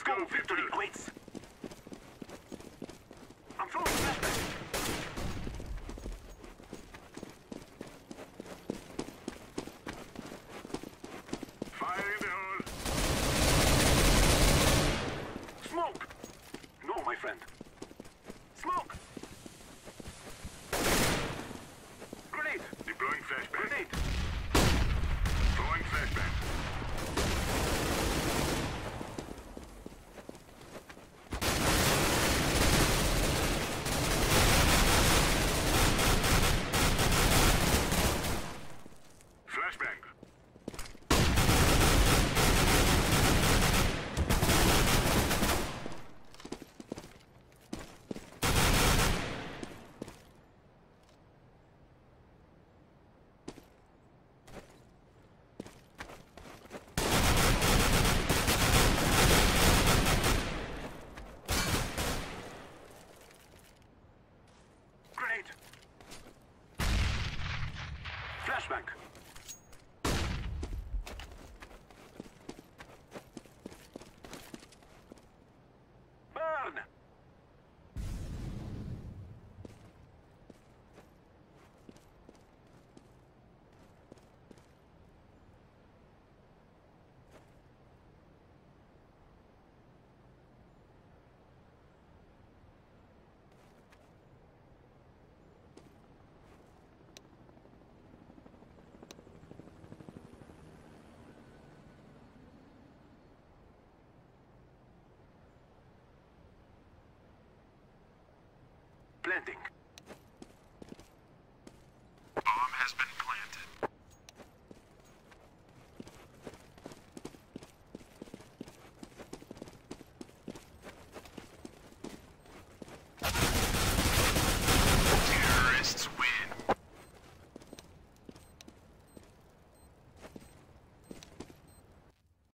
Let's go. Victory awaits. I'm throwing flashbang. Fire in the hole. Smoke. No, my friend. Smoke. Grenade. Deploying flashbang. Grenade. Throwing flashbang. Flashbang. Grenade. Flashbang. Burn. Planting.